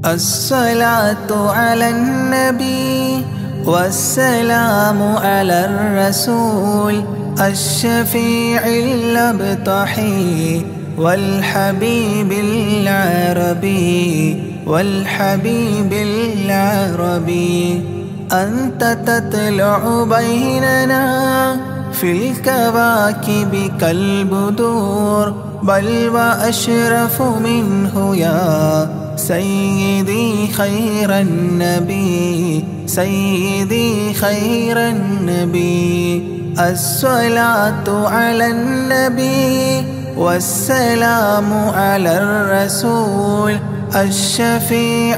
الصلاة على النبي والسلام على الرسول الشفيع الأبطحي والحبيب العربي والحبيب العربي. أنت تطلع بيننا في الكواكب كالبدور، بل وأشرف منه يا سيدي خير النبي، سيدي خير النبي. الصلاة على النبي والسلام على الرسول الشفيع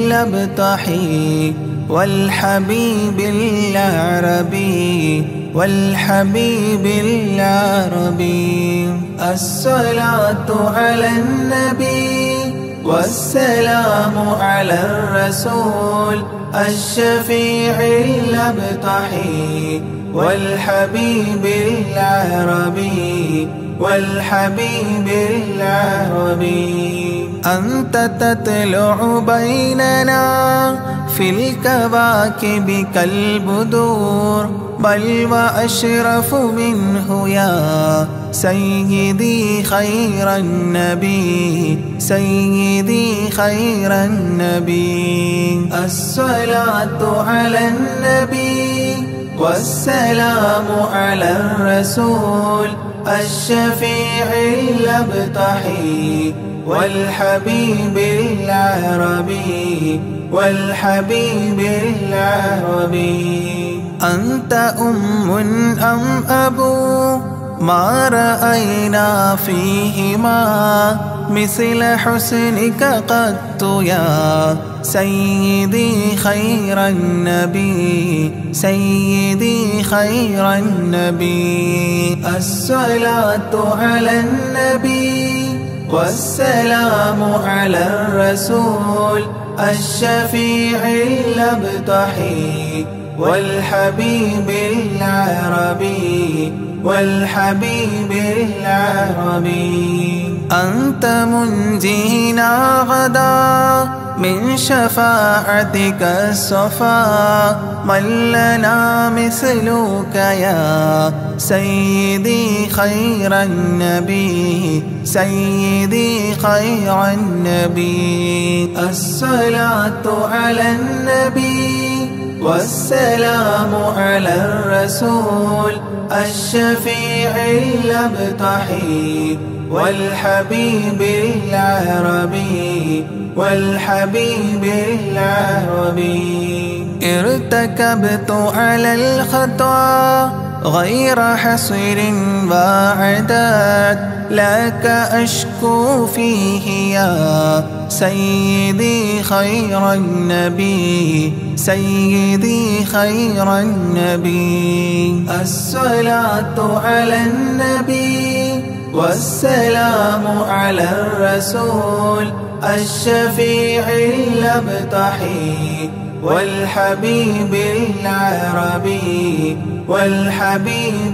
الأبطحي والحبيب العربي والحبيب العربي. الصلاة على النبي والسلام على الرسول الشفيع الأبطحي والحبيب العربي والحبيب العربي. أنت تطلع بيننا في الكواكب كالبدور، بل وأشرف منه يا سيدي خير النبي، سيدي خير النبي. الصلاة على النبي والسلام على الرسول الشفيع الأبطحي والحبيب العربي والحبيب العربي. أنت أم أم أبو ما رأينا فيهما مثل حسنك قط يا سيدي خير النبي، سيدي خير النبي. الصلاة على النبي والسلام على الرسول الشفيع الأبطحي والحبيب العربي والحبيب العربي. أنت منجينا غدا من شفاعتك الصفا، من لنا مثلك يا سيدي خير النبي، سيدي خير النبي. الصلاة على النبي والسلام على الرسول الشفيع الأبطحي والحبيب العربي والحبيب العربي. ارتكبت على الخطا غير حصر وعداد، لك أشكو فيه يا سيدي خير النبي، سيدي خير النبي. الصلاة على النبي والسلام على الرسول الشفيع الأبطحي والحبيب العربي والحبيب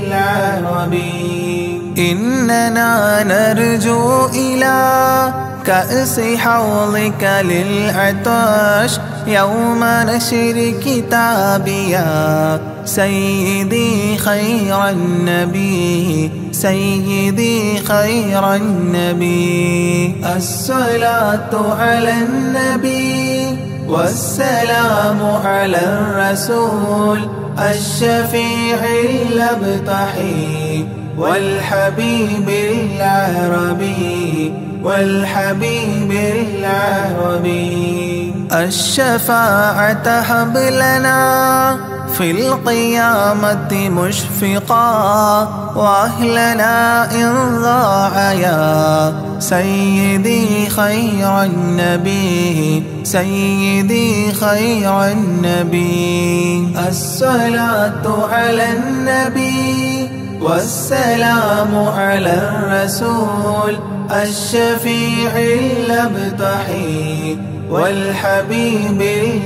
العربي. إننا نرجو إلى كأس حوضك للعطاش يوم نشر كتابي يا سيدي خير النبي، سيدي خير النبي. الصلاة على النبي والسلام على الرسول الشفيع الأبطحي والحبيب العربي والحبيب العربي. الشفاعة هب لنا في القيامة مشفقا، وأهلنا إن ضاع يا سيدي خير النبي، سيدي خير النبي. الصلاة على النبي والسلام على الرسول الشفيع الأبطحي والحبيب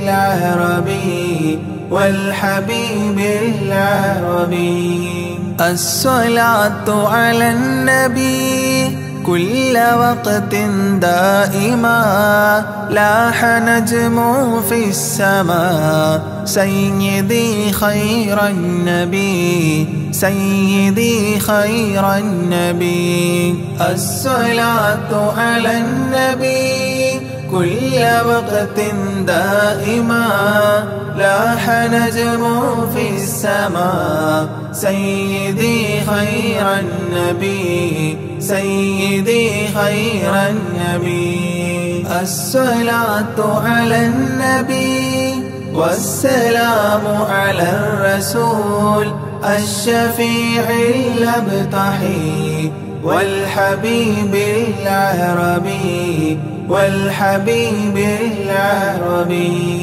العربي والحبيب العربي. الصلاة على النبي كل وقت دائما لاح نجم في السماء سيدي خير النبي سيدي خير النبي الصلاة على النبي كل وقت دائما لاح نجم في السماء سيدي خير النبي سيدي خير النبي الصلاة على النبي والسلام على الرسول الشفيع الأبطحي والحبيب العربي والحبيب العربي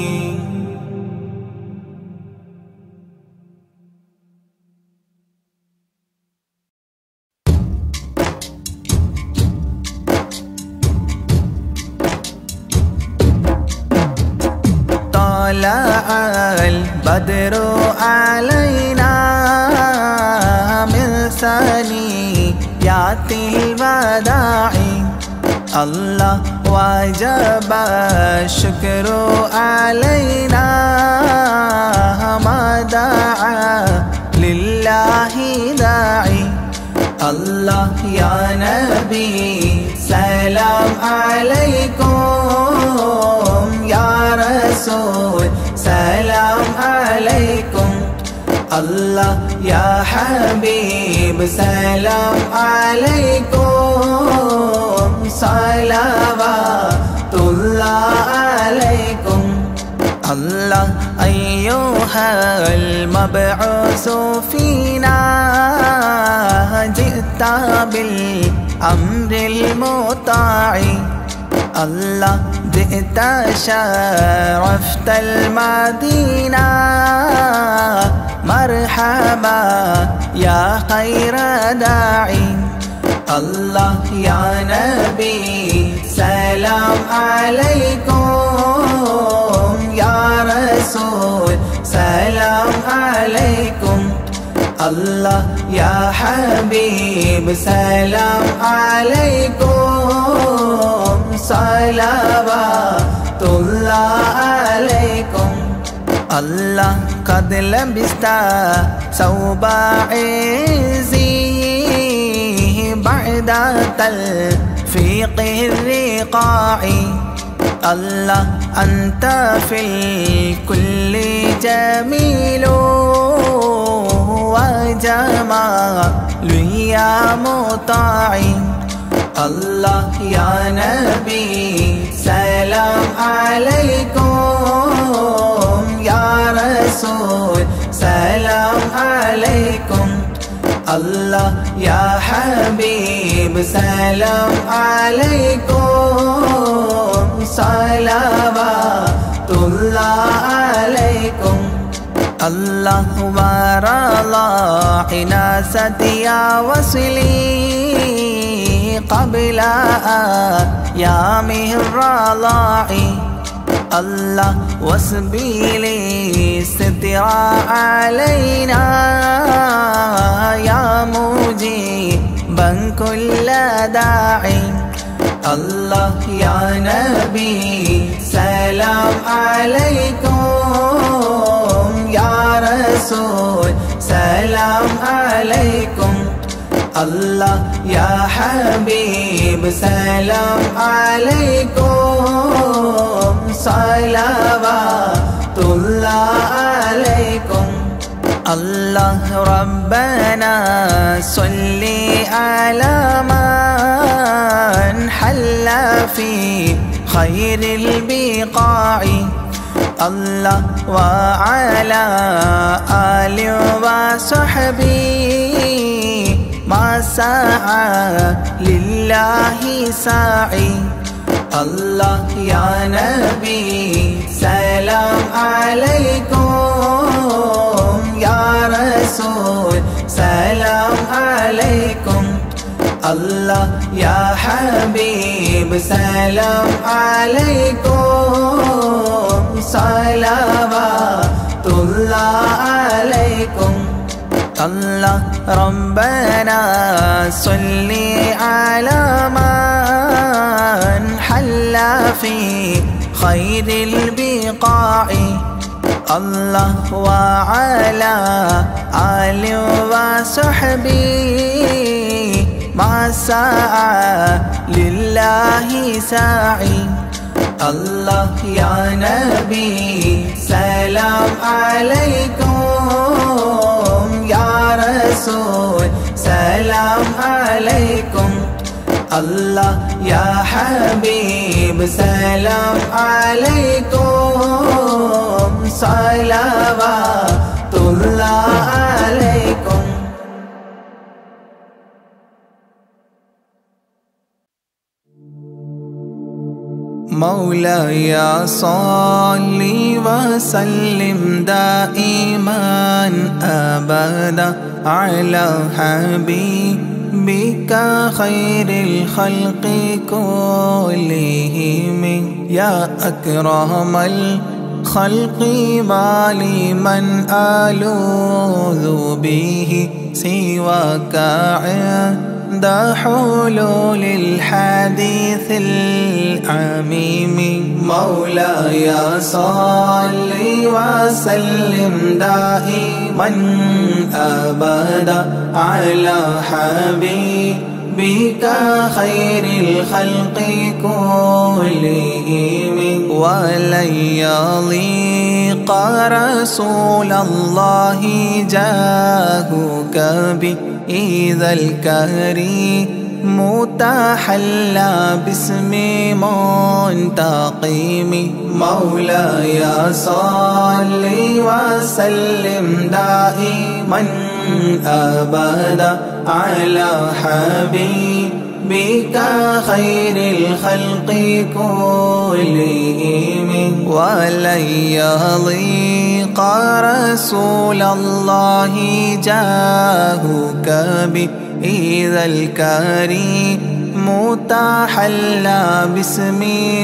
طلع البدر علينا من ثنيات الوداع الله وجب الشكر علينا ما دعا لله داعي الله يا نبي سلام عليكم يا رسول سلام عليكم الله يا حبيب سلام عليكم صلوات الله عليكم الله أيها المبعوث فينا جئت بالأمر المطاع الله جئت شرفت المدينة مرحبا يا خير داعي الله يا نبي سلام عليكم يا رسول سلام عليكم الله يا حبيب سلام عليكم صلوات الله عليكم الله قد لبست ثوب عزي بعد تلفيق الرقاع الله أنت في الكل جميل وجمال يا مطاع الله يا نبي سلام عليكم يا رسول سلام عليكم الله يا حبيب سلام عليكم صلوات الله عليكم الله ورضى حناست يا وصلي قبل أيامه الرضاع الله وسبيلي ستر علينا يا مجيبا كل داعي الله يا نبي سلام عليكم يا رسول سلام عليكم الله يا حبيب سلام عليكم صلوات الله عليكم الله ربنا صل على من حل في خير البقاع الله وعلى آله وصحبه ما سعى لله ساعي الله يا نبي سلام عليكم يا رسول سلام عليكم الله يا حبيب سلام عليكم صلوات الله عليكم الله ربنا صل على من حل في خير البقاع الله وعلى آل وصحبه ما سعى لله ساعي الله يا نبي سلام عليكم يا رسول سلام عليكم الله يا حبيب سلام عليكم صلوات الله عليكم. مولاي صل وسلم دائما أبدا على حبيبك خير الخلق كلهم يا أكرم الخلق ما لمن ألوذ به سواك عند حلول الحديث العميم مولاي صل وسلم دائما أبدا على حبيبك خير الخلق كلهم ولن يضيق رسول الله جاهك بإذا الكريم متحلى باسم منتقم مولاي صل وسلم دائما أبدا على حبيبك خير الخلق كلهم ولن يضيق رسول الله جاهك بإذا الكريم متحلى باسم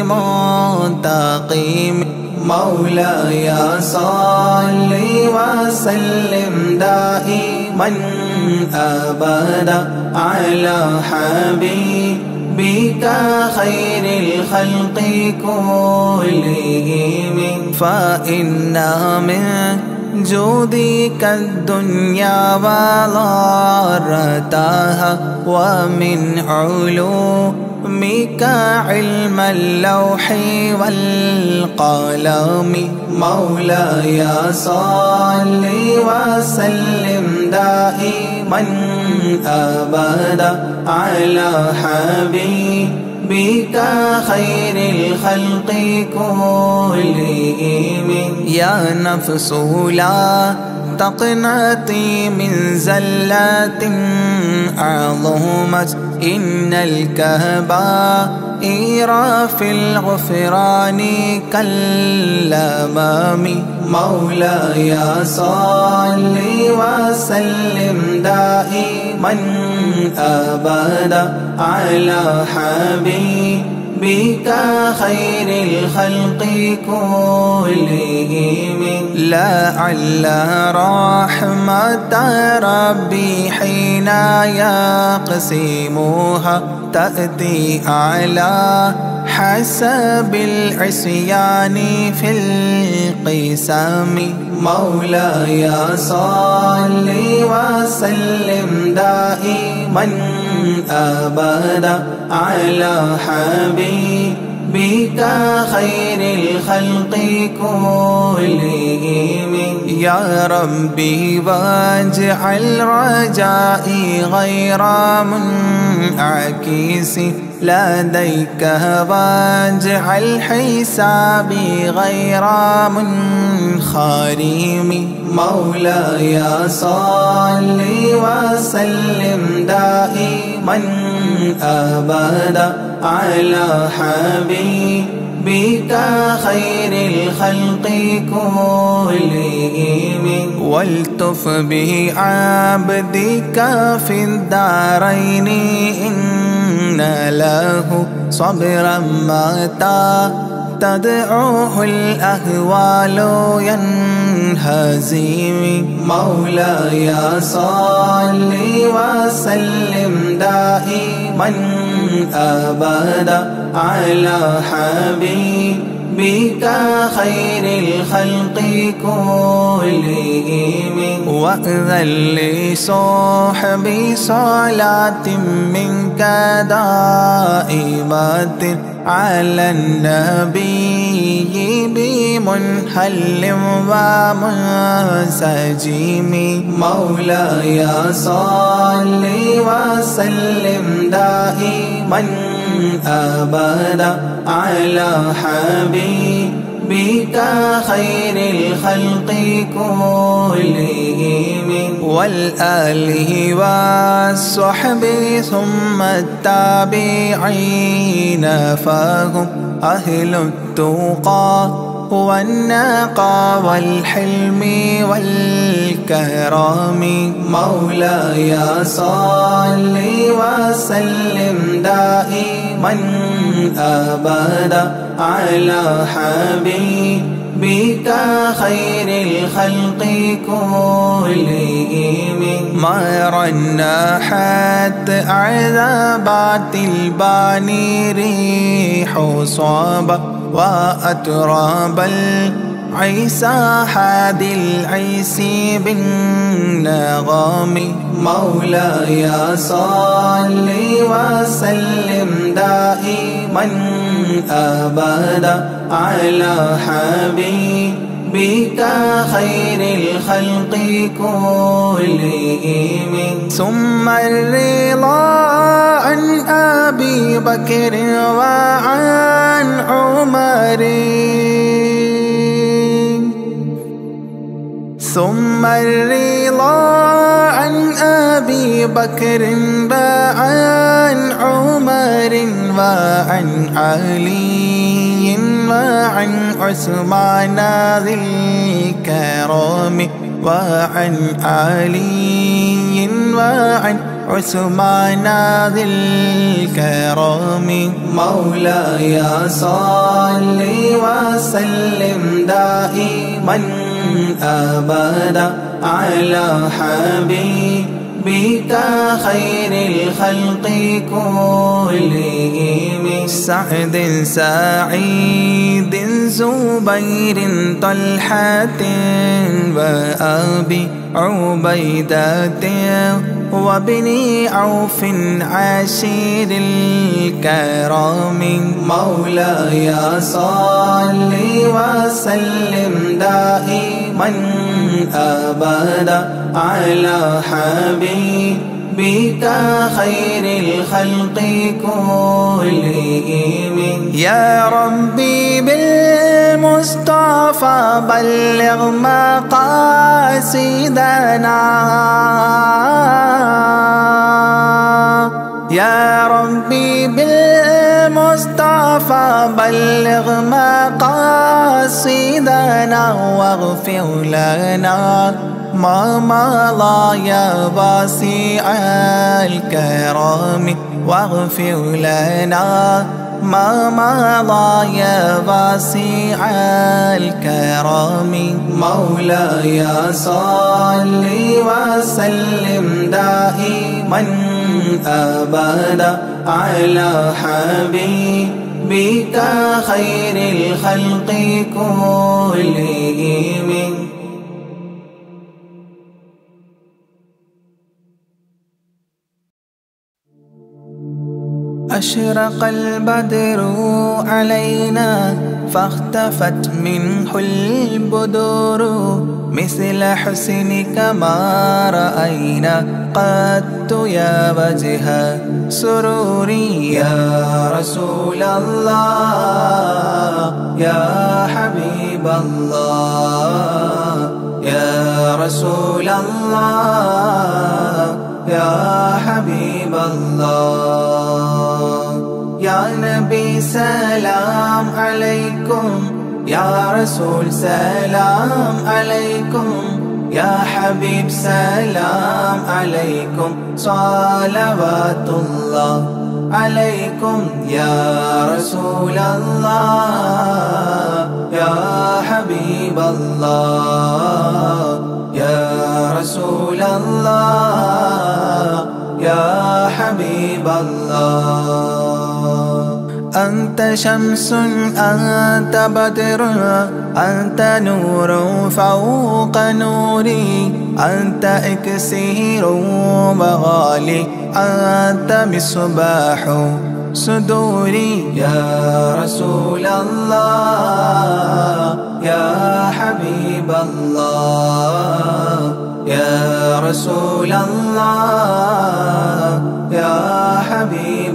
منتقم مولاي صل وسلم دائما أبدا على حبيبك خير الخلق كلهم فإن من جودك الدنيا وضارتها ومن علومك علم اللوح والقلم مولاي صل وسلم دائما أبدا على حبيبك خير الخلق كلهم يا نفس لا تقنطي من زلة عظمت إن الكبائر في الغفران كالأمام مولاي صل وسلم دائما أبدا على حبيبك خير الخلق كلهم لعل رحمة ربي حين يقسمها تأتي على حسب العصيان في القسم مولاي صل وسلم دائما أبدا على حبيبك خير الخلق كلهم يا ربي واجعل رجائي غير منعكس لديك واجعل حسابي غير منخرم مولاي صل وسلم دائما أبدا على حبيبك خير الخلق كلهم والتف بعبدك في الدارين إن له صبرا متى تدعوه الأهوال ينهزم مولاي صل وسلم دائما أبدا على حبيبك خير الخلق كلهم وأذن لصحبي صلاة منك دائمة على النبي بمنهل ومنسجم مولاي صل وسلم دائما أبدا على حبيبك خير الخلق كلهم والآله والصحب ثم التابعين فهم أهل التقى والنقى والحلم والكرم مولاي صل وسلم دائما أبدا على حبيبك خير الخلق كلهم ما رنحت عذابات الباني ريح صابة وأتراب العيسى حاد العيس بالنغم مولاي صل وسلم دائما أبدا على حبيبك خير الخلق كلهم ثم الرضا عن أبي بكر وعن عمر ثم الرضا عن أبي بكر وعن عمر وعن علي وعن عثمان ذي الكرم وعن علي وعن عثمان ذي الكرم مولاي صل وسلم دائما أبدا على حبيبك خير الخلق كلهم سعد سعيد زبير طلحة وأبي عبيدة وابن عوف عشير الكرام مولاي صل وسلم دائما أبدا على حبيبك خير الخلق كلهم يا ربي بالمصطفى بلغ مقاصدنا يا ربي بالمصطفى بلغ مقاصدنا واغفر لنا ما مضى يا واسع الكرم واغفر لنا ما مضى يا واسع الكرم مولاي صل وسلم دائما أبدا على حبيبك خير الخلق كلهم أشرق البدر علينا فاختفت منه البدور مثل حسنك ما رأينا قط يا وجه سروري يا رسول الله يا حبيب الله يا رسول الله يا حبيب الله يا نبي سلام عليكم يا رسول سلام عليكم يا حبيب سلام عليكم صلوات الله عليكم يا رسول الله الله يا رسول الله يا حبيب الله أنت شمس أنت بدر أنت نور فوق نوري أنت إكسير مغالي أنت مصباح صدوري يا رسول الله يا حبيب الله يا رسول الله يا حبيب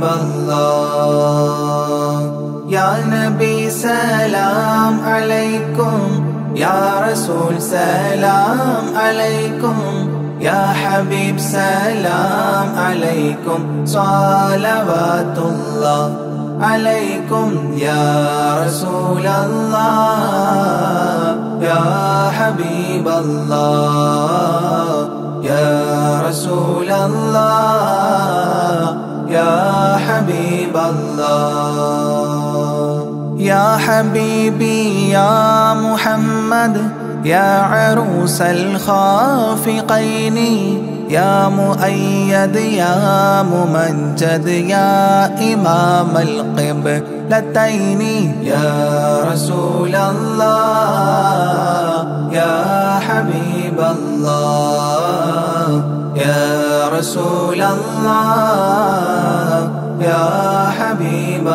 الله يا نبي سلام عليكم يا رسول سلام عليكم يا حبيب سلام عليكم صلوات الله عليكم يا رسول الله يا حبيب الله يا رسول الله يا حبيب الله يا حبيبي يا محمد يا عروس الخافقين يا مؤيد يا ممجد يا إمام القبلتين يا رسول الله يا حبيب الله يا رسول الله يا حبيب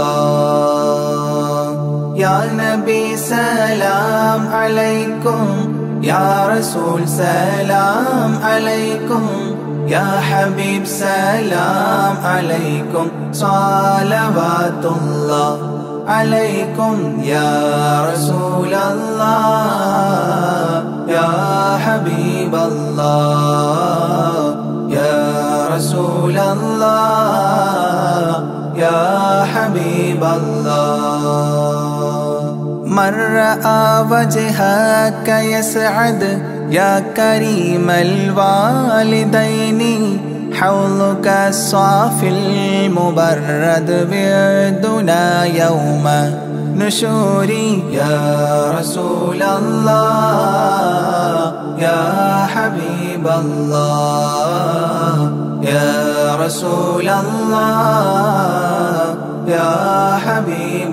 الله يا نبي سلام عليكم يا رسول سلام عليكم يا حبيب سلام عليكم صلوات الله عليكم يا رسول الله يا حبيب الله يا رسول الله يا حبيب الله من رأى وجهك يسعد يا كريم الوالدين حوضك الصافي المبرد بردنا يوم نشوري يا رسول الله يا حبيب الله يا رسول الله يا حبيب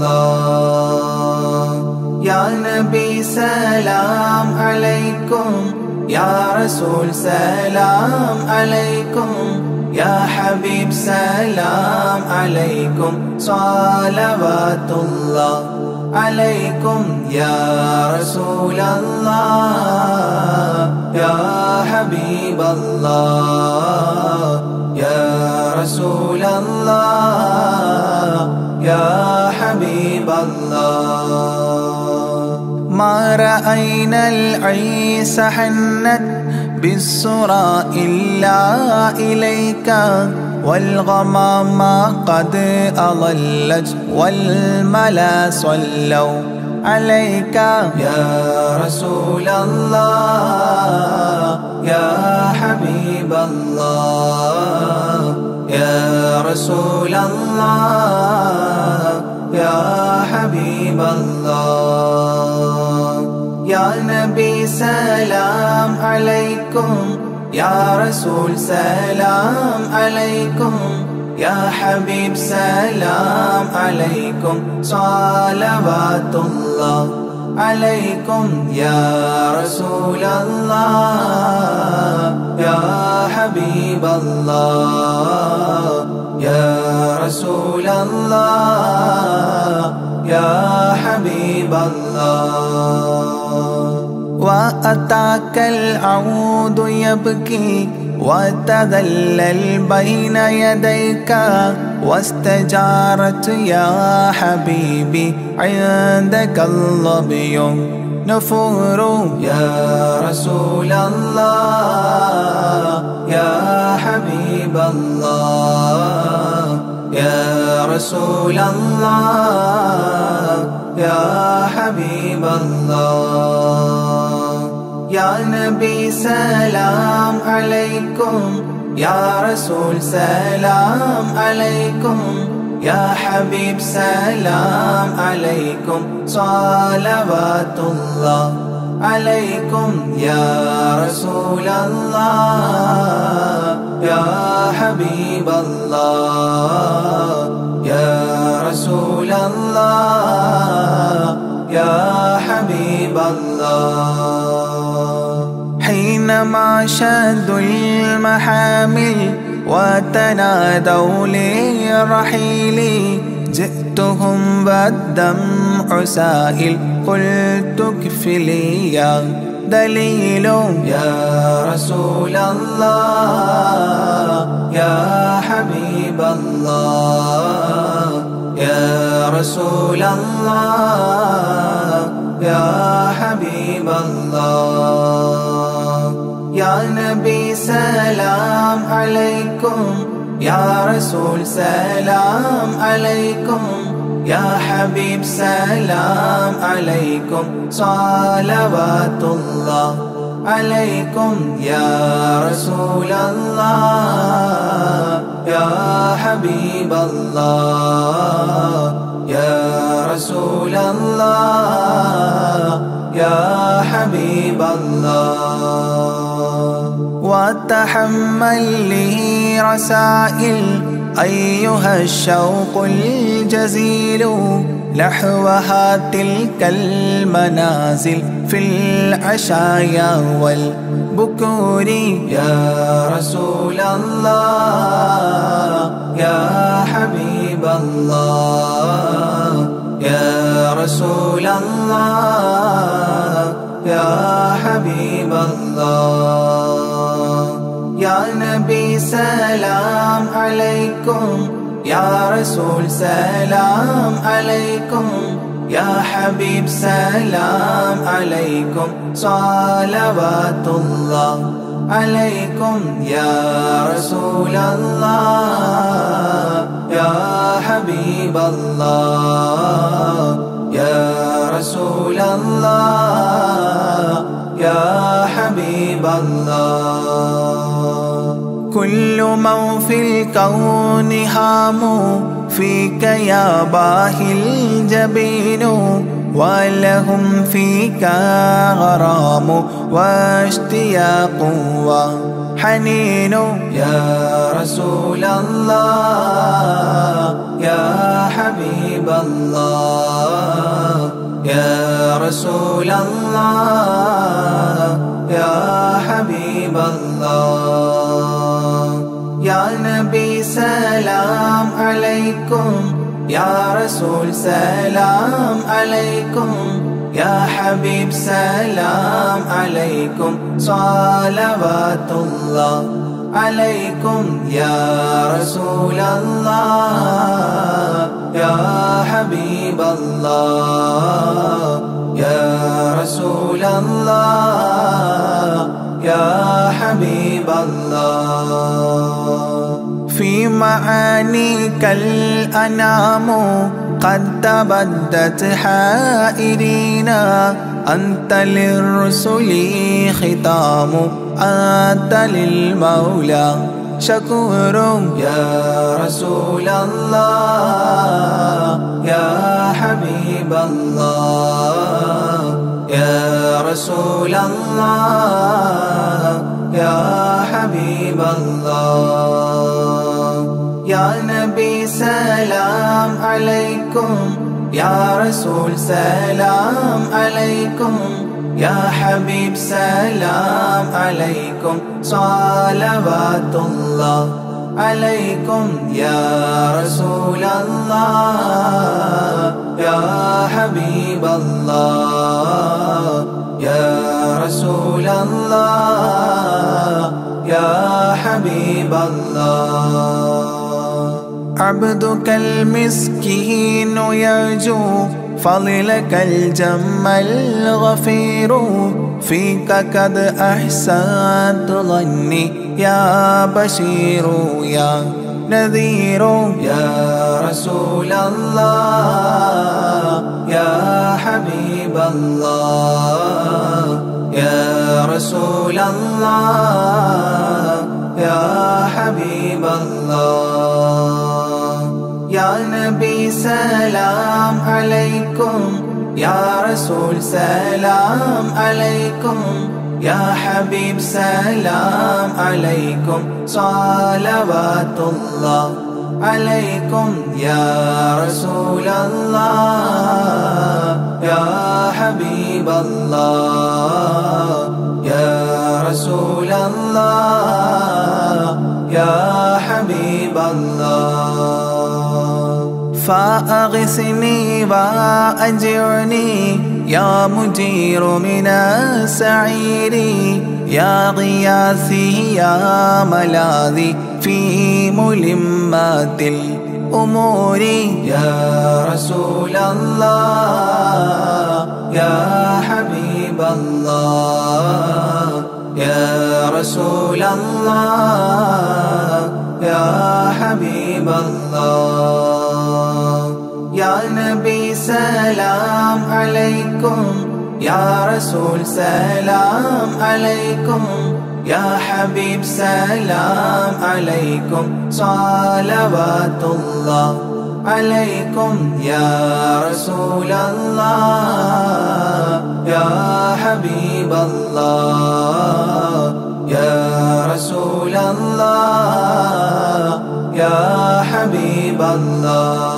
الله يا نبي سلام عليكم يا رسول سلام عليكم يا حبيب سلام عليكم صلوات الله عليكم يا رسول الله يا حبيب الله يا رسول الله يا حبيب الله ما رأينا العيس حنت بالسرى إلا إليك والغمام قد أضلت والملا صلوا عليك يا رسول الله يا حبيب الله يا رسول الله يا حبيب الله يا نبي سلام عليكم يا رسول سلام عليكم يا حبيب سلام عليكم صلوات الله عليكم يا رسول الله يا حبيب الله يا رسول الله يا حبيب الله وأتاك العود يبكي وتذلل بين يديك واستجارت يا حبيبي عندك الظبي نفور يا رسول الله يا حبيب الله يا رسول الله يا حبيب الله يا نبي سلام عليكم يا رسول سلام عليكم يا حبيب سلام عليكم صلوات الله عليكم يا رسول الله يا حبيب الله يا رسول الله يا حبيب الله حينما شدوا المحامل وتنادوا للرحيل جئتهم والدمع سائل قلت اكفلي يا دليل يا رسول الله يا حبيب الله يا رسول الله يا حبيب الله يا نبي سلام عليكم يا رسول سلام عليكم يا حبيب سلام عليكم صلوات الله عليكم يا رسول الله يا حبيب الله يا رسول الله يا حبيب الله وتحمل لي رسائل أيها الشوق الجزيل نحوها تلك المنازل في العشايا والبكور يا رسول الله يا حبيب الله يا رسول الله يا حبيب الله يا نبي سلام عليكم يا رسول سلام عليكم يا حبيب سلام عليكم صلوات الله عليكم يا رسول الله يا حبيب الله يا رسول الله يا حبيب الله كل من في الكون هام فيك يا باهي الجبين ولهم فيك غرام واشتياق وحنين يا رسول الله يا حبيب الله يا رسول الله يا حبيب الله يا نبي سلام عليكم يا رسول سلام عليكم يا حبيب سلام عليكم صلوات الله عليكم يا رسول الله يا حبيب الله يا رسول الله يا حبيب الله في معانيك الأنام قد تبدت حائرين أنت للرسل ختام أنت للمولى شكور يا رسول الله يا حبيب الله يا رسول الله يا حبيب الله يا نبي سلام عليكم يا رسول سلام عليكم يا حبيب سلام عليكم صلوات الله عليكم يا رسول الله يا حبيب الله يا رسول الله يا حبيب الله عبدك المسكين يرجو فضلك الجم الغفير فيك قد أحسنت ظني يا بشير يا نذير يا رسول الله يا حبيب الله يا رسول الله يا حبيب الله يا سلام عليكم يا رسول سلام عليكم يا حبيب سلام عليكم صلوات الله عليكم يا رسول الله يا حبيب الله يا رسول الله يا حبيب الله فأغثني وأجرني يا مجير من السعير يا غياثي يا ملاذي في ملمات الأمور يا رسول الله يا حبيب الله يا رسول الله يا حبيب الله يا نبي سلام عليكم يا رسول سلام عليكم يا حبيب سلام عليكم صلوات الله عليكم يا رسول الله يا حبيب الله يا رسول الله يا حبيب الله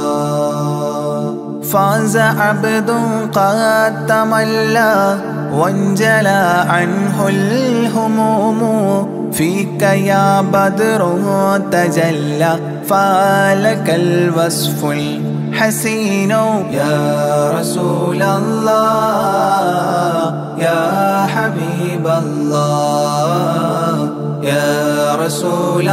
فاز عبد قد تملى وانجلى عنه الهموم فيك يا بدر تجلى فلك الوصف الحسين يا رسول الله يا حبيب الله يا رسول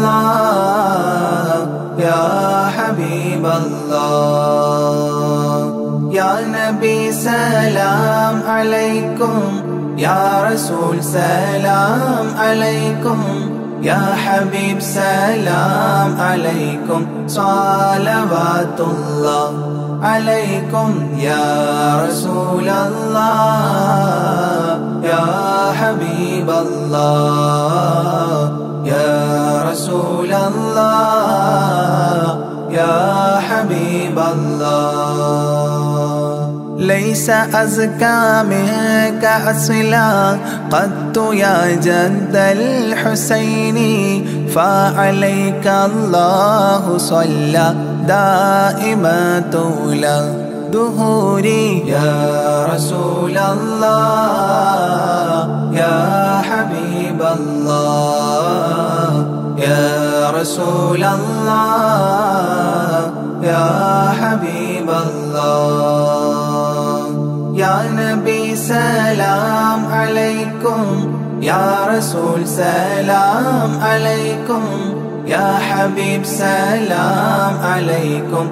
الله يا حبيب الله يا نبي سلام عليكم يا رسول سلام عليكم يا حبيب سلام عليكم صلوات الله عليكم يا رسول الله يا حبيب الله يا رسول الله يا حبيب الله ليس أزكى منك أصلا قدت يا جد الحسين فعليك الله صلى دائما طول دهوري يا رسول الله يا حبيب الله يا رسول الله يا حبيب الله يا نبي سلام عليكم يا رسول سلام عليكم يا حبيب سلام عليكم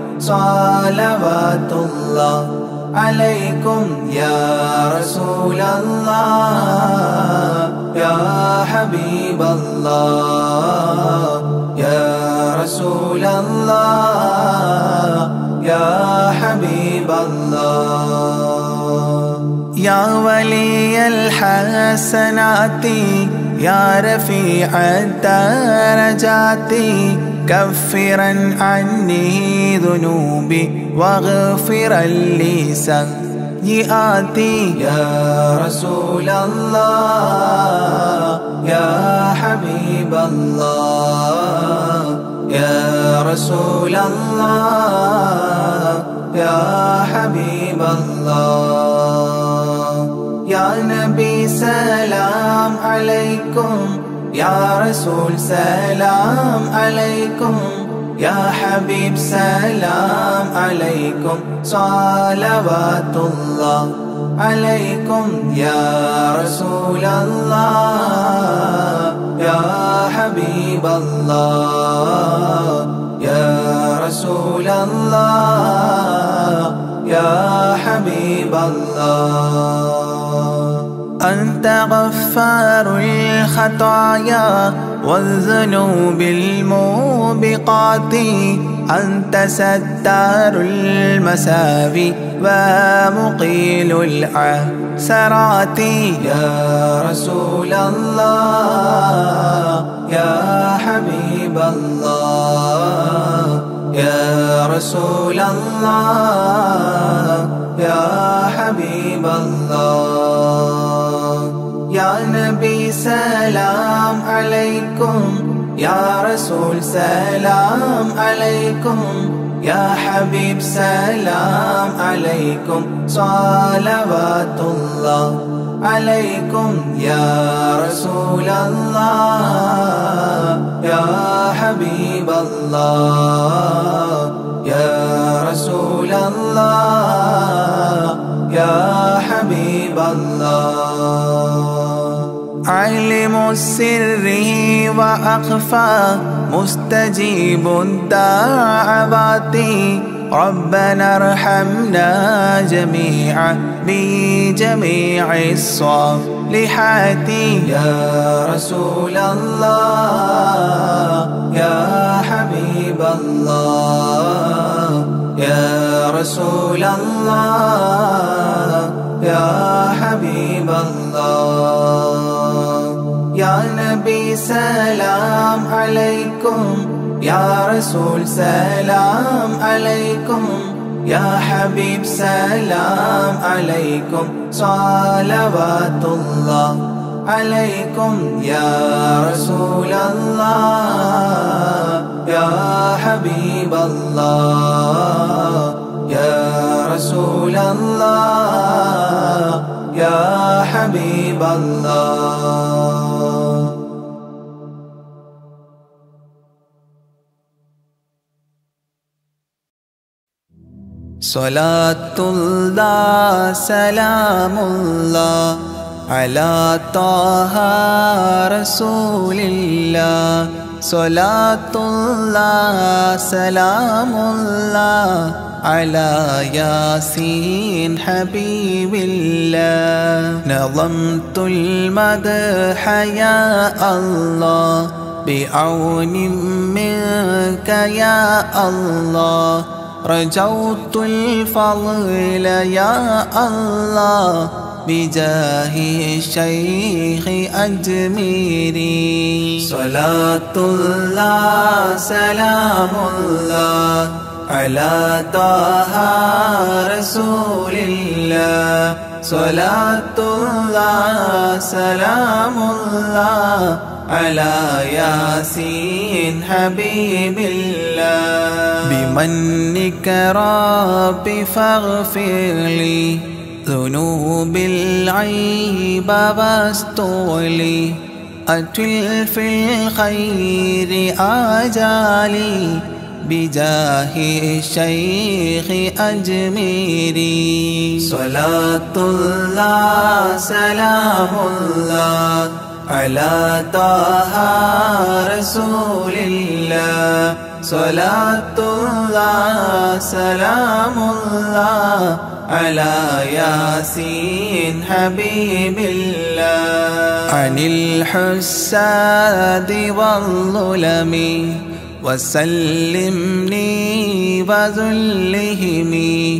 صلوات الله عليكم يا رسول الله يا حبيب الله يا رسول الله يا حبيب الله يا ولي الحسنات يا رفيع الدرجات كفرا عني ذنوبي واغفرا لي سيئاتي يا رسول الله يا حبيب الله يا رسول الله يا حبيب الله يا نبي سلام عليكم يا رسول سلام عليكم يا حبيب سلام عليكم صلوات الله عليكم يا رسول الله يا حبيب الله يا رسول الله يا حبيب الله أنت غفار الخطايا والذنوب الموبقات أنت ستار المساوي ومقيل العثرات يا رسول الله يا حبيب الله يا رسول الله يا حبيب الله يا نبي سلام عليكم يا رسول سلام عليكم يا حبيب سلام عليكم صلوات الله عليكم يا رسول الله يا حبيب الله يا رسول الله يا حبيب الله عالم السر وأخفى مستجيب الدعوات ربنا ارحمنا جميعا بجميع الصالحات يا رسول الله يا حبيب الله يا رسول الله يا حبيب الله يا نبي سلام عليكم يا رسول سلام عليكم يا حبيب سلام عليكم صلوات الله عليكم يا رسول الله يا حبيب الله يا رسول الله يا حبيب الله صلاة الله سلام الله على طه رسول الله صلاة الله سلام الله على ياسين حبيب الله نظمت المدح يا الله بعون منك يا الله رجوت الفضل يا الله بجاه الشيخ أجميري صلاة الله سلام الله على طه رسول الله صلاة الله سلام الله على ياسين حبيب الله بمنك رب فاغفر لي ذنوب العيب واستغلي أتل في الخير آجالي بجاه الشيخ أجميري صلاة الله سلام الله على طه رسول الله صلاة الله سلام الله على ياسين حبيب الله عن الحساد والظلم وسلمني وذلهم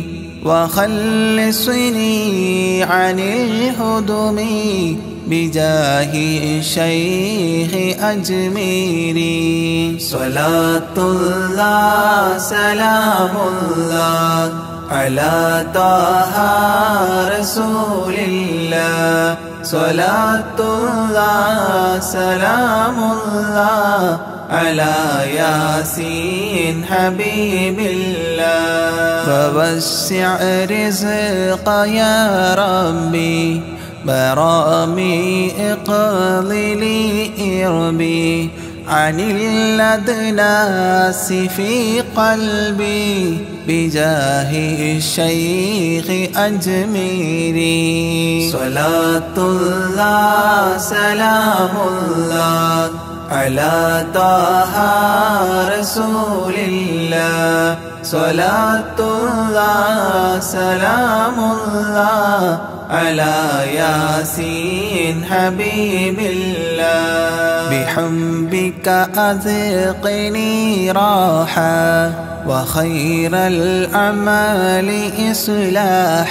وخلصني عن الهدم بجاه الشيخ أجميري صلاة الله سلام الله على طه رسول الله صلاة الله سلام الله على ياسين حبيب الله فوسع رزق يا ربي برامي اقضي لي إربي عن الأدناس في قلبي بجاه الشيخ أجميري صلاة الله سلام الله على طه رسول الله صلاة الله سلام الله على ياسين حبيب الله بحبك أذقني راحة وخير الأعمال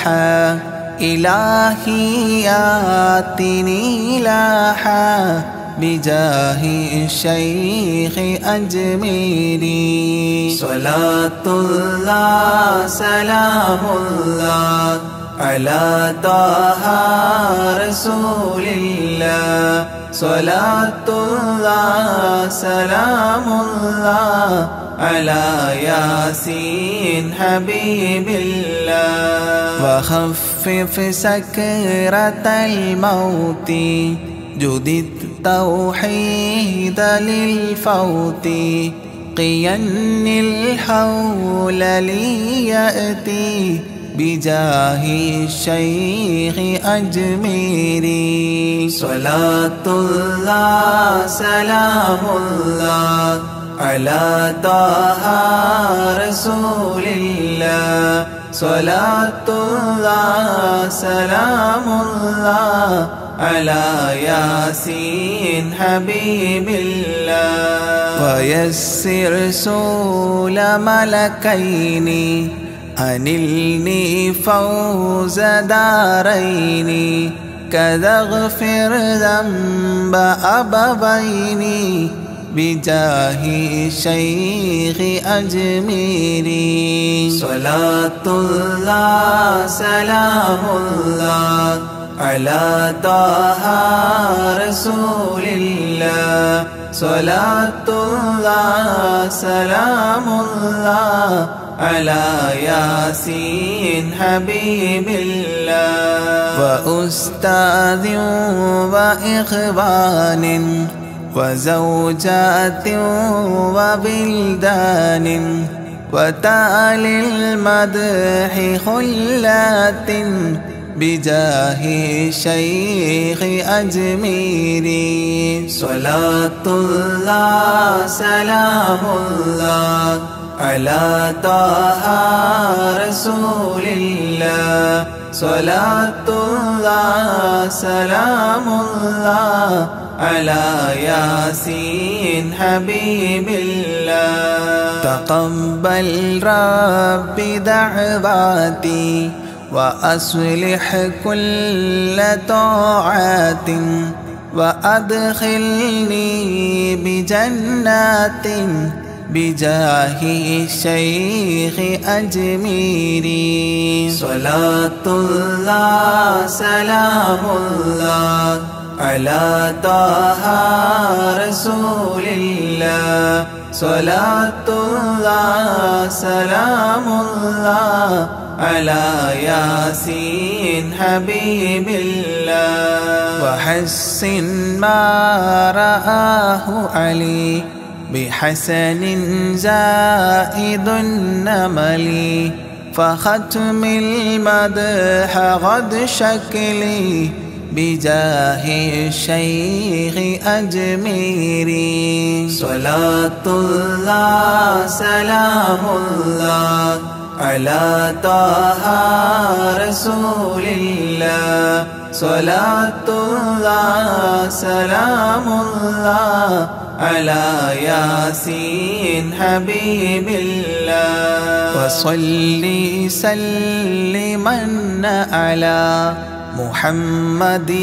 إصلاحا إلهي آتني لاحا بجاه الشيخ أجميري صلاة الله سلام الله على طه رسول الله صلاة الله سلام الله على ياسين حبيب الله وخفف سكرة الموت جدد التوحيد للفوت قين الحول ليأتي بجاه الشيخ أجميري صلاة الله سلام الله على طه رسول الله صلاة الله سلام الله على ياسين حبيب الله ويسر سول ملكين أنلني فوز دارين كذا اغفر ذنب أبوين بجاه الشيخ أجميري صلاة الله سلام الله على طه رسول الله صلاة الله سلام الله على ياسين حبيب الله وأستاذ وإخوان وزوجات وبلدان وتالي المدح خلات بجاه الشيخ أجميري صلاة الله سلام الله على طه رسول الله صلاة الله سلام الله على ياسين حبيب الله تقبل ربي دعواتي وأصلح كل طاعات وأدخلني بجنات بجاه الشيخ أجميري صلاة الله سلام الله على طه رسول الله صلاة الله سلام الله على ياسين حبيب الله وحسن ما رآه علي بحسن زائد النمل فختم المدح غد شكلي بجاه الشيخ أجميري صلاة الله سلام الله على طه رسول الله صلاة الله سلام الله على ياسين حبيب الله وصلي سلما على محمد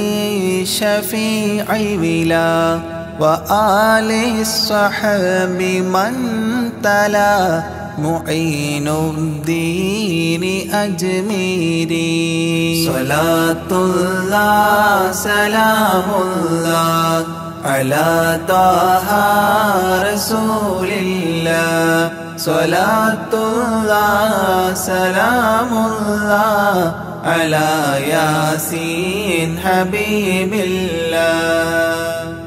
شفيع بلا وآل الصحب من تلا معين الدين أجميري صلاة الله سلام الله على طه رسول الله صلاة الله سلام الله على ياسين حبيب الله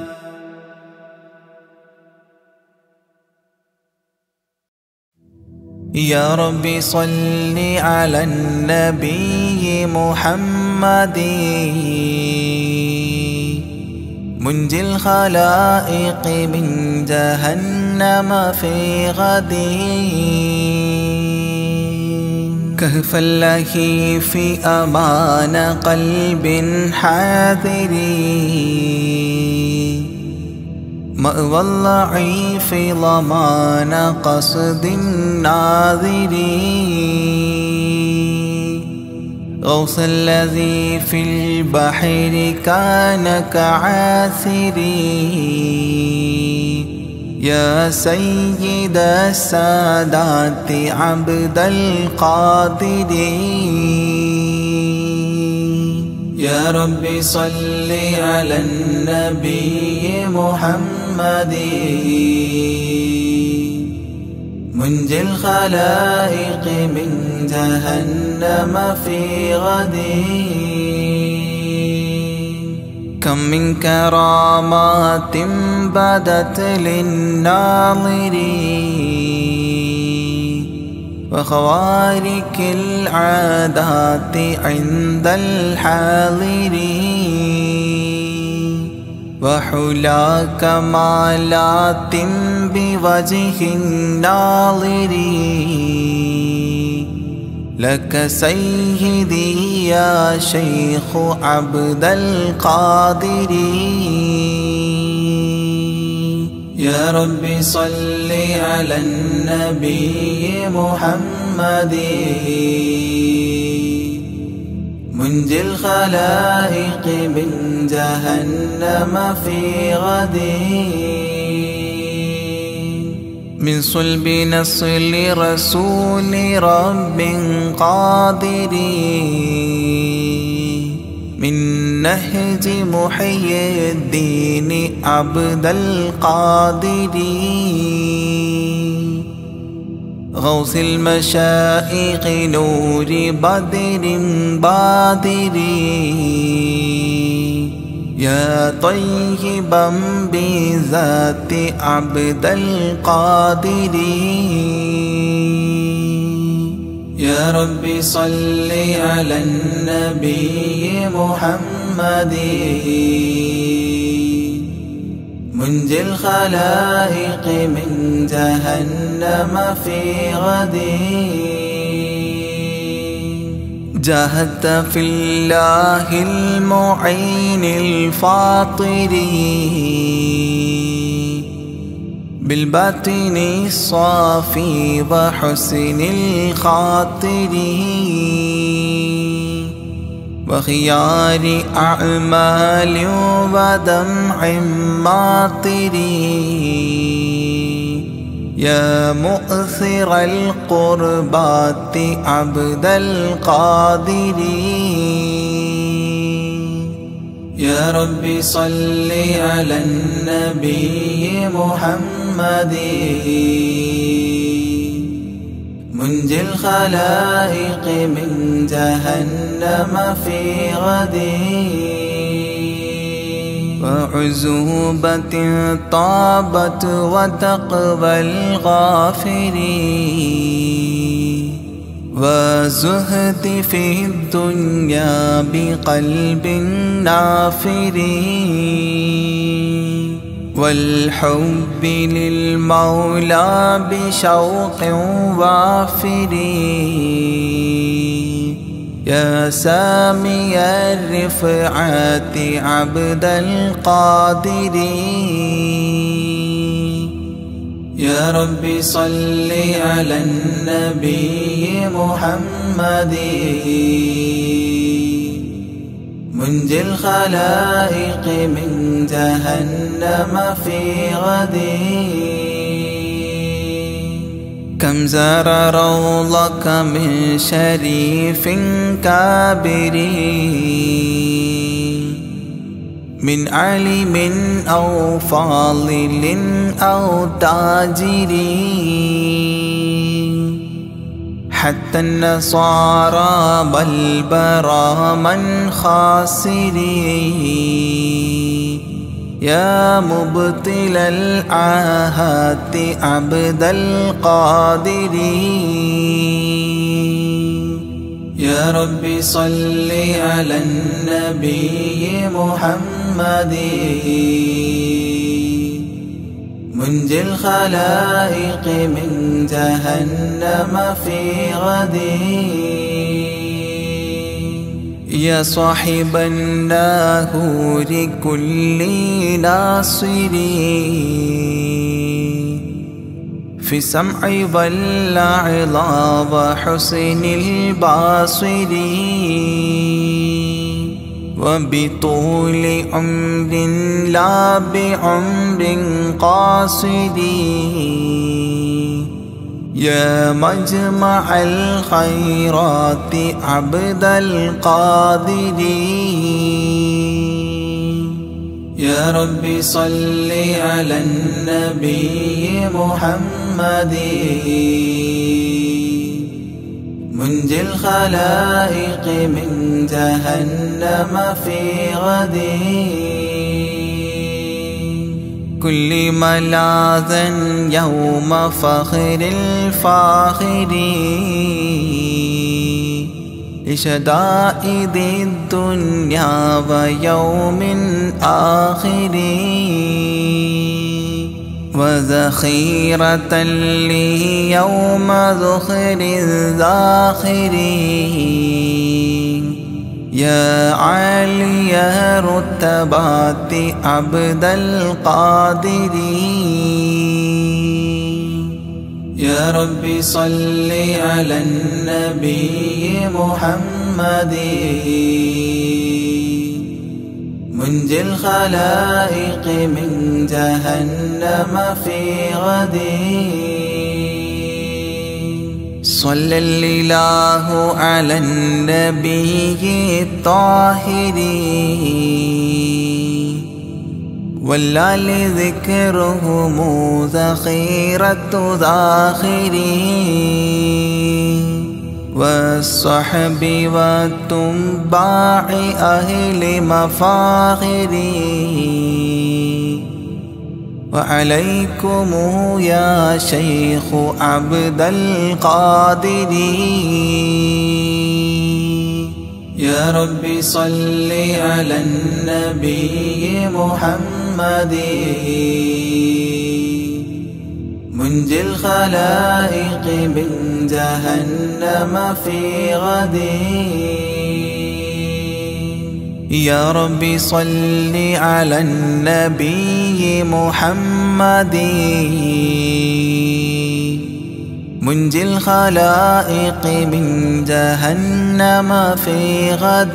يا رب صل على النبي محمد منجي الخلائق من جهنم في غده كهف الله في أمان قلب حاذر مأوى الضعيف ضمان قصد الناظر غوث الذي في البحر كان كعاثري يا سيد السادات عبد القادر يا رب صل على النبي محمد منجي الخلائق من جهنم في غدي كم من كرامات بدت للناظرين وخوارق العادات عند الحاضرين وحلا كمالات بوجه الناظرين لك سيدي يا شيخ عبد القادر يا رب صل على النبي محمد منجي الخلائق من جهنم في غدي من صلب نصل رسول رب قادر من نهج محيي الدين عبد القادر غوث المشائخ نور بدر بادر يا طيبا بذات عبد القادر يا رب صل على النبي محمد منجي الخلائق من جهنم في غدي جاهدت في الله المعين الفاطر بالباطن الصافي وحسن الخاطر وخيار أعمال ودمع ماطر يا مؤثر القربات عبد القادر يا رب صل على النبي محمد منجي الخلائق من جهنم في غدي وعزوبة طابت وتقوى الغافرين وزهد في الدنيا بقلب نافر والحب للمولى بشوق وافر يا سامي الرفعات عبد القادر يا رب صل على النبي محمد منجي الخلائق من جهنم في غدي كم زار روضك من شريف كابر من عالم أو فاضل أو تاجر حتى النصارى بل برا من خاسرين يا مبطل العاهات عبد القادر يا رب صل على النبي محمد منجي الخلائق من جهنم في غدي يا صاحب الناهور كل ناصري في السمع والعظى وحسن البصر وبطول عمر لا بعمر قاصر يا مجمع الخيرات عبد القادر يا رب صل على النبي محمد منجي الخلائق من جهنم في غد كل ملاذا يوم فخر الفاخر لشدائد الدنيا ويوم آخر وذخيرة لي يوم ذخر الذاخر يا عالي رتبات عبد القادر يا رب صل على النبي محمد منجي الخلائق من جهنم في غد صلى الإله على النبي الطاهر والآل ذكرهم ذخيرة ذاخرين والصحب والتباع أهل مفاخرين وعليكم يا شيخ عبد القادر يا رب صل على النبي محمد منجي الخلائق من جهنم في غد يا رب صل على النبي محمد منجي الخلائق من جهنم في غد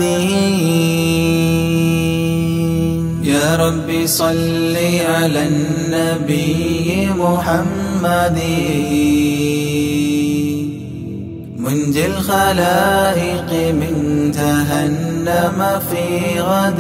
يا رب صل على النبي محمد منجي الخلائق من جهنم في غد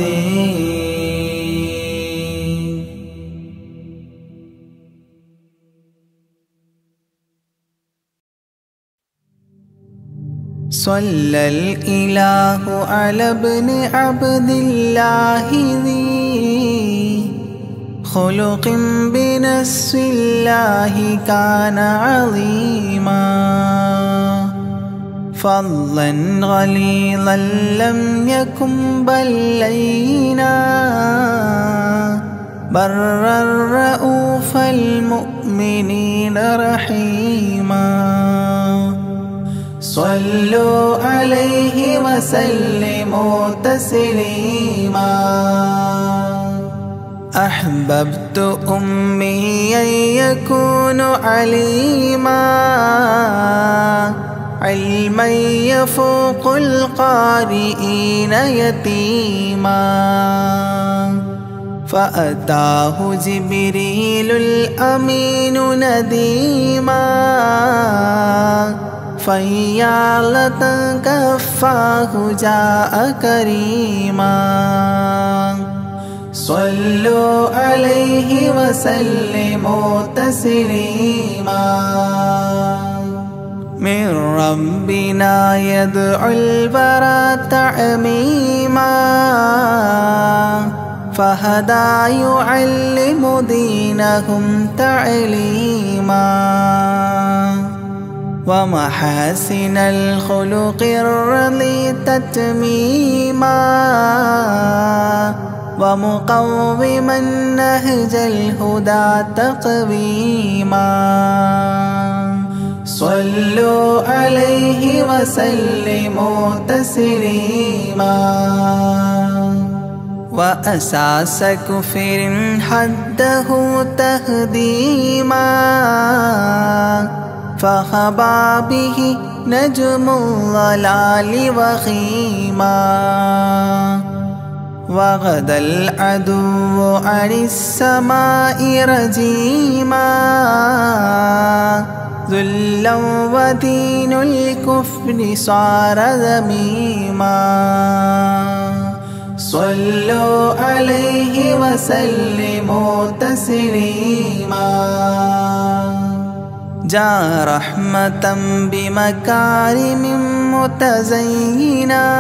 صلى الإله على ابن عبد الله ذي خلق بنص الله كان عظيما فضلا غليظا لم يكن بل لينا برا رؤوف المؤمنين رحيما صلوا عليه وسلموا تسليما أحببت أمي أن يكون عليما علما يفوق القارئين يتيما فأتاه جبريل الأمين نديما فيالة كفاه جاء كريما صلوا عليه وسلموا تسليما من ربنا يدعو البرى تعميما فهدى يعلم دينهم تعليما ومحاسن الخلق الرضي تتميما ومقوما نهج الهدى تقويما صلوا عليه وسلموا تسليما وأساس كفر حده تهديما فخبا به نجم الضلال وخيما وغدا العدو عن السماء رجيما ذلا ودين الكفر صار ذميما صلوا عليه وسلموا تسليما جاء رحمة بمكارم متزينا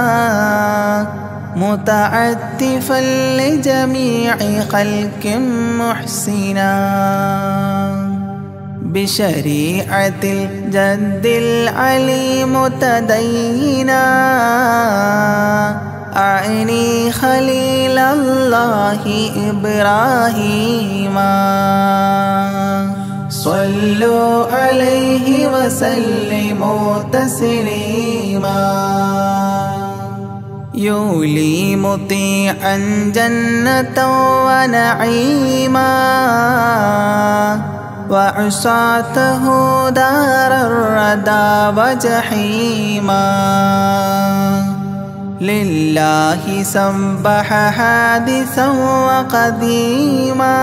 متعتفا لجميع خلق محسنا بشريعة الجد العلي متدينا أعني خليل الله إبراهيم صلوا عليه وسلموا تسليما يولي مطيعا جنة ونعيما وعصاته دار الردى وجحيما لله سبح حادثا وقديما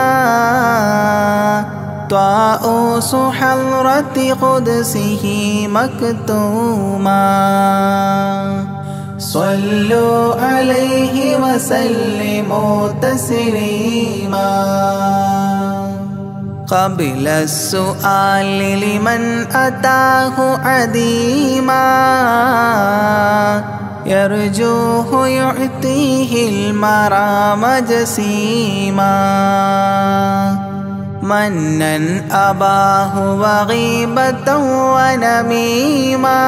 طاؤوس حضرة قدسه مكتوما صلوا عليه وسلموا تسليما قبل السؤال لمن أتاه عديما يرجوه يعطيه المرام جسيما منا أباه وغيبة ونميما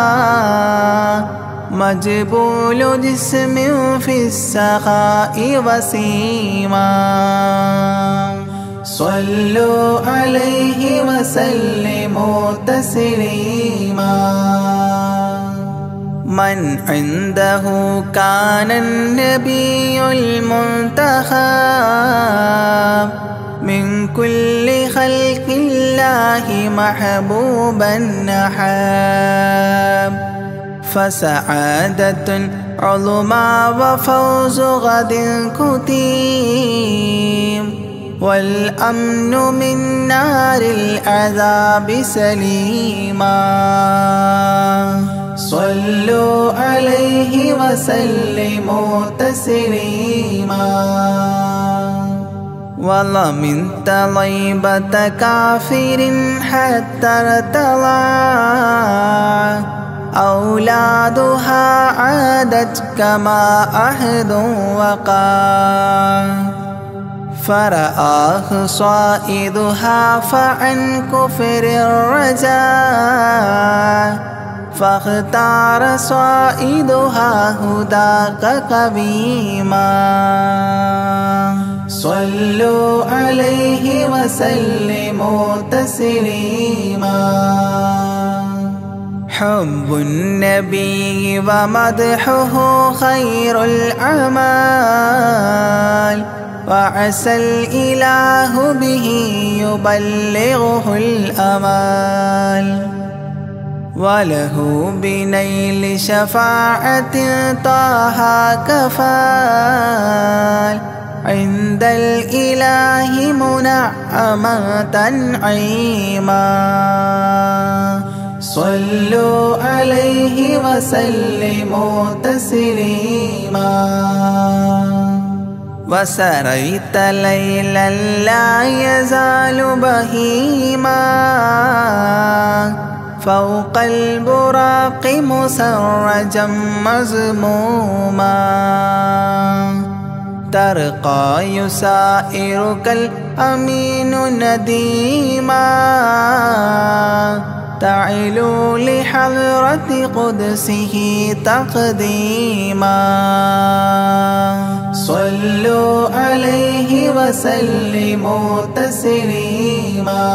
مجبول جسم في السخاء وسيما صلوا عليه وسلموا تسليما من عنده كان النبي المنتخب من كل خلق الله محبوبا نحاب فسعادة عظمى وفوز غد كتيم والأمن من نار العذاب سليما صلوا عليه وسلموا تسليما ومن طيبة كافر حتى ارتضى أولادها عادت كما عهد وقع فرآه صائدها فعن كفر الرجاء فاختار صائدها هداك قويما صلوا عليه وسلموا تسليما حب النبي ومدحه خير الأعمال وعسى الإله به يبلغه الأمال وله بنيل شفاعة طه كفال عند الإله منعما تنعيما صلوا عليه وسلموا تسليما وسريت ليلا لا يزال بهيما فوق البراق مسرجا مزموما ترقى يسائرك الأمين نديما تعلو لحضرة قدسه تقديما صلوا عليه وسلموا تسليما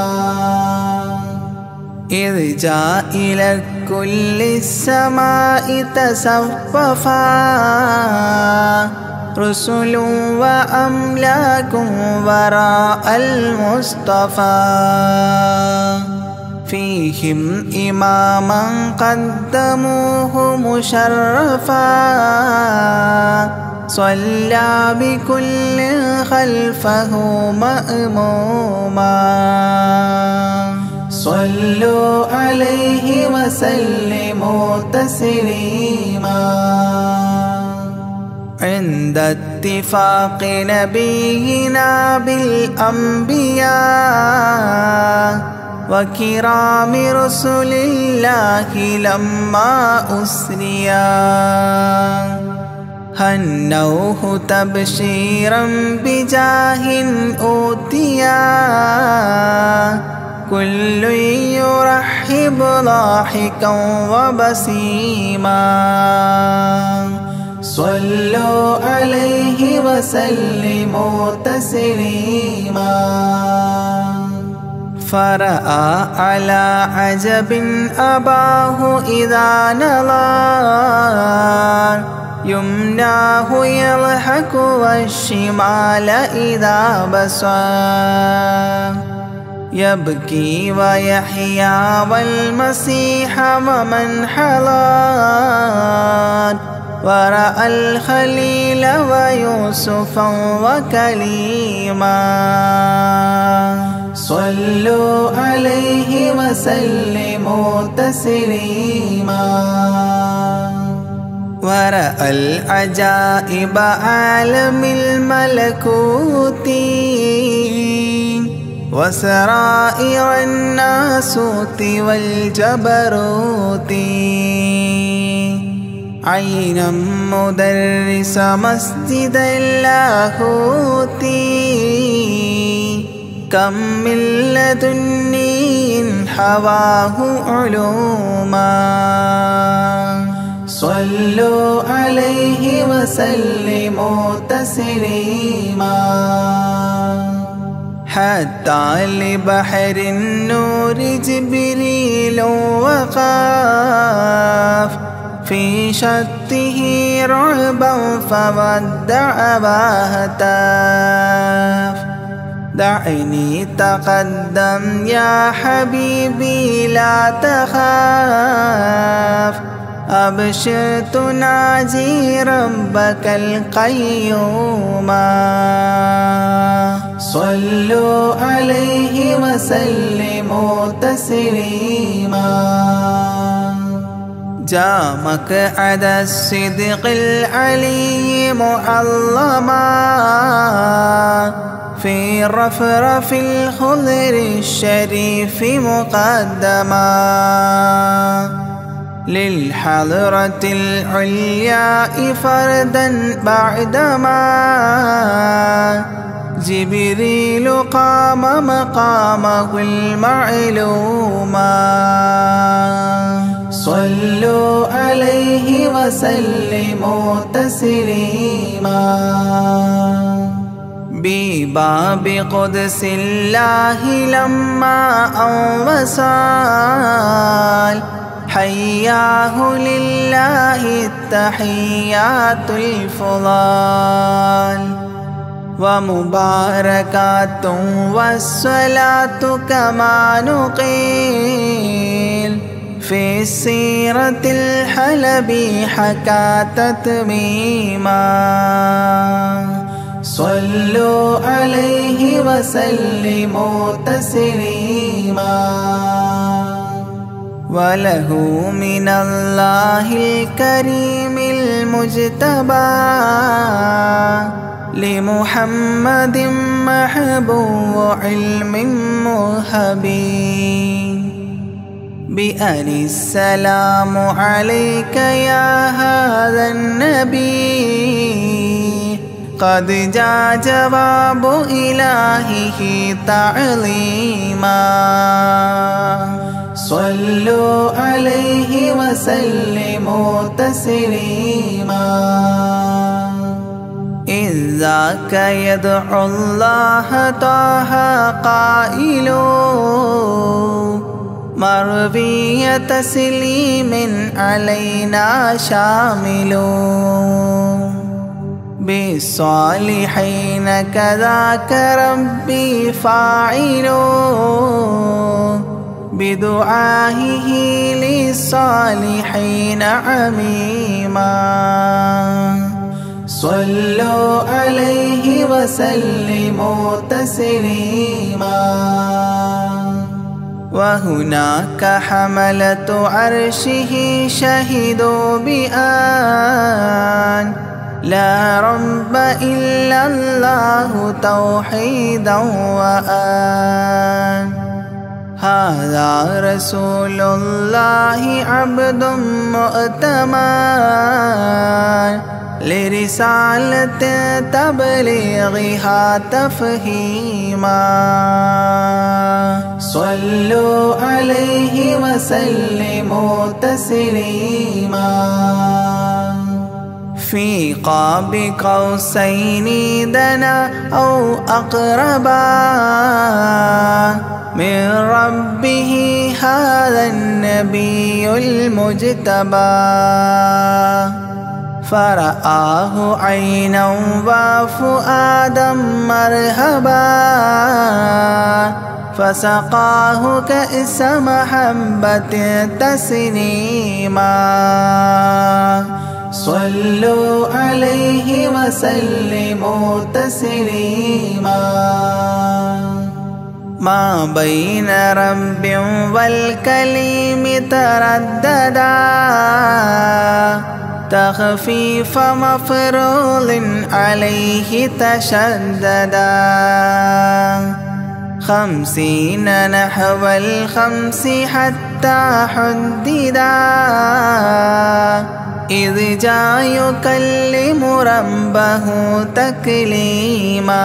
إذ جاء إلى كل السماء تصففا رسل وأملاك وراء المصطفى فيهم إماما قدموه مشرفا صلى بكل خلفه مأموما صلوا عليه وسلموا تسليما عند اتفاق نبينا بالأنبياء وكرام رسل الله لما أسريا هنوه تبشيرا بجاه أوتيا كل يرحب ضاحكا وبسيما صلوا عليه وسلموا تسليما فرأى على عجب أباه إذا نظر يمناه يضحك والشمال إذا بصر يبكي ويحيى والمسيح ومن حضر ورأى الخليل ويوسفا وكليما صلوا عليه وسلموا تسليما ورأى العجائب عالم الملكوت وسرائر الناسوت والجبروت عينا مدرس مسجد اللاهوت كم من لدني حواه علوما صلوا عليه وسلموا تسليما حتى لبحر النور جبريل وقاف في شته رعبا فودع وهتاف دعني تقدم يا حبيبي لا تخاف أبشر تناجي ربك القيوم صلوا عليه وسلموا تسليما جاء مقعد الصدق العلي معظما في رفرف الخضر الشريف مقدما للحضرة العليا فردا بعدما جبريل قام مقامه المعلوما صلوا عليه وسلموا تسليما بباب قدس الله لما أنوصال حياه لله التحيات الفضال ومباركات والصلاة كما نقيل في السيرة الحلبي حكى تتميما صلوا عليه وسلموا تسليما وله من الله الكريم المجتبى لمحمد محبوب علم مهبي بأن السلام عليك يا هذا النبي قد جاء جواب إلهه تعظيما صلوا عليه وسلموا تسليما إذ ذاك يدعو الله طه قائل مروي تسليم علينا شامل بالصالحين كذاك ربي فاعل بدعائه للصالحين عميما صلوا عليه وسلموا تسليما وهناك حملة عرشه شهدوا بأن لا رب إلا الله توحيدا وأن هذا رسول الله عبد مؤتمن لرسالة تبليغها تفهيما صلوا عليه وسلموا تسليما في قاب قوسين دنا أو أقربا من ربه هذا النبي المجتبى فرآه عينا وفؤادا مرهبا فسقاه كأس محبة تسنيما صلوا عليه وسلموا تسليما ما بين رب والكليم ترددا تخفيف مفروض عليه تشددا 50 نحو 5 حتى حددا إذ جاء يكلم ربه تكليما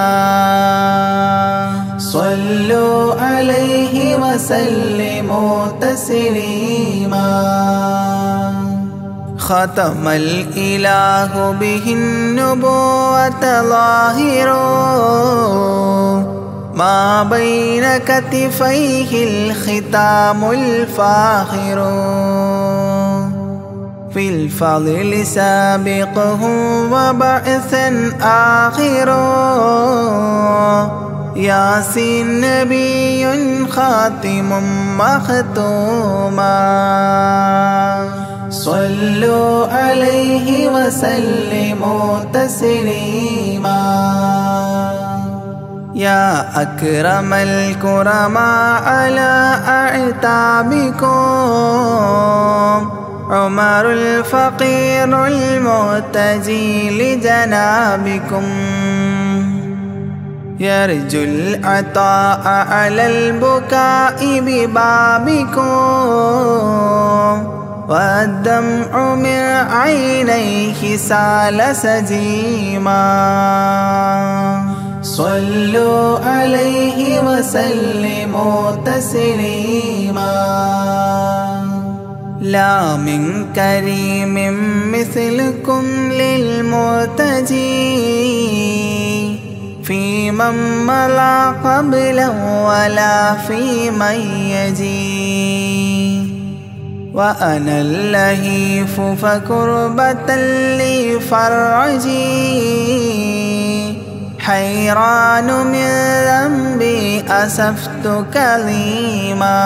صلوا عليه وسلموا تسليما ختم الإله به النبوة ظاهر ما بين كتفيه الختام الفاخر في الفضل سابقه وبعثا آخر ياسين نبي خاتم مختوما صلوا عليه وسلموا تسليما يا أكرم الكرماء على أعتابكم عمر الفقير المعتجي لجنابكم يرجو العطاء على البكاء ببابكم والدمع من عينيه سال سجيما صلوا عليه وسلموا تسليما لا من كريم مثلكم للمرتجي في من مضى قبله ولا في من يجي وأنا اللهيف فكربة لي فرجي حيران من ذنبي أسفت كظيما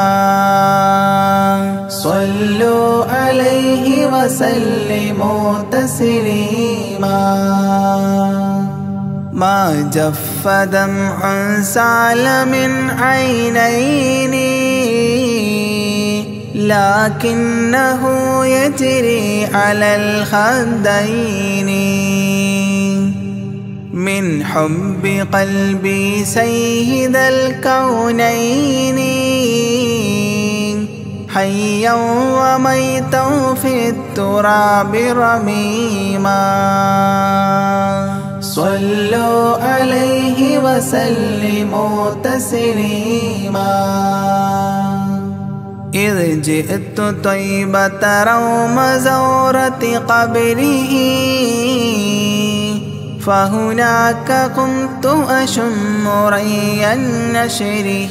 صلوا عليه وسلموا تسليما ما جف دمع سال من عينيني لكنه يجري على الخدين من حب قلبي سيد الكونين حيا وميتا في التراب رميما صلوا عليه وسلموا تسليما إذ جئت طيبة روم زورة قبره فهناك قمت أشم ري نشره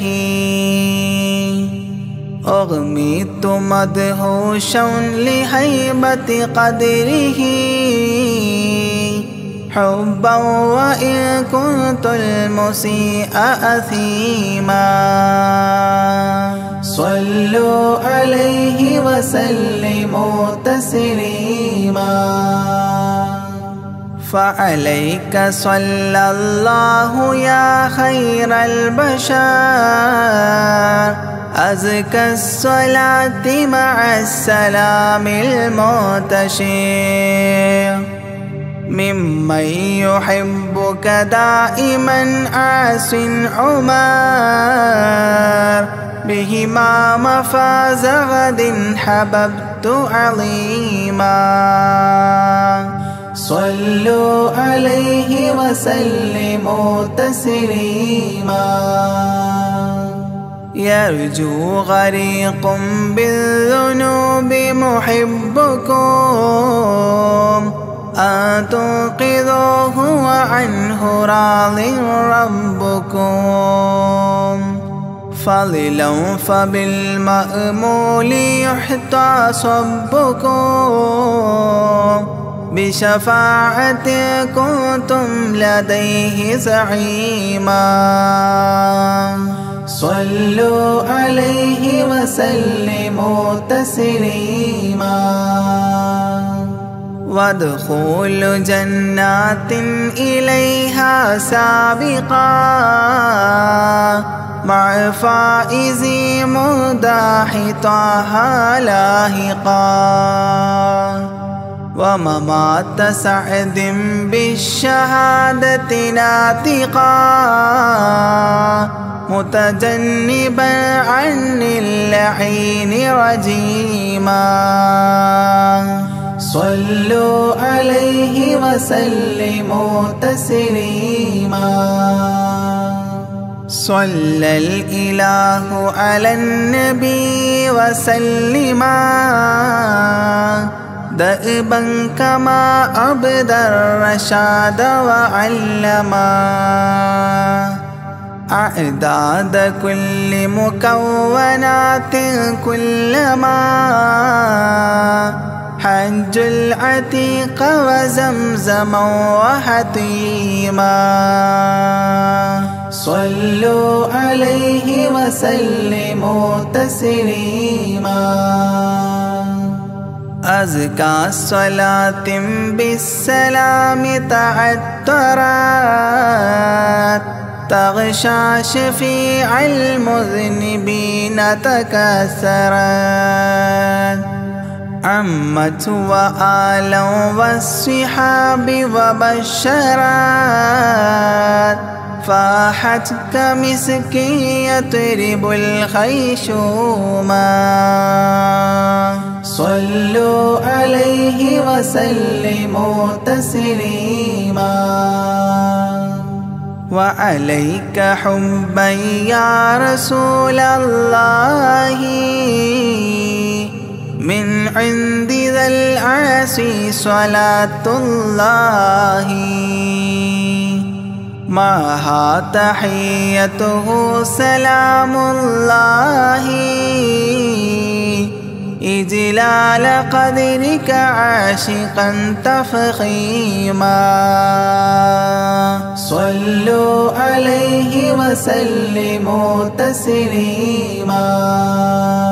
أغميت مدهوشا لهيبة قدره حبا وإن كنت المسيء أثيما. صلوا عليه وسلموا تسليما. فعليك صلى الله يا خير البشر أزكى الصلاة مع السلام المنتشر. ممن يحبك دائما عاص عمر بهما مفاز غد حببت عظيما. صلوا عليه وسلموا تسليما. يرجو غريق بالذنوب محبكم أن تنقذوه وعنه راض ربكم. فضلا فبالمأمول يحتى صبكم بشفاعة كنتم لديه زعيما. صلوا عليه وسلموا تسليما. وادخلوا جنات إليها سابقا مع فائز مداح طه لاحقا. وممات سعد بالشهادة ناطقا متجنبا عن اللعين رجيما. صلوا عليه وسلموا تسليما. صلى الإله على النبي وسلما دائبا كما أبدى الرشاد وعلما. أعداد كل مكونات كلما حج العتيق وزمزما وحطيما. صلوا عليه وسلموا تسليما. أزكى الصلاة بالسلام تعترت تغشى شفيع المذنبين تكسرت. عمت وآلا والصحاب وبشرت فاحت كمسك يطرب الخيشوما. صلوا عليه وسلموا تسليما. وعليك حبا يا رسول الله من عند ذا العاصي صلاة الله. معها تحيته سلام الله إجلال قدرك عاشقا تفخيما. صلوا عليه وسلموا تسليما.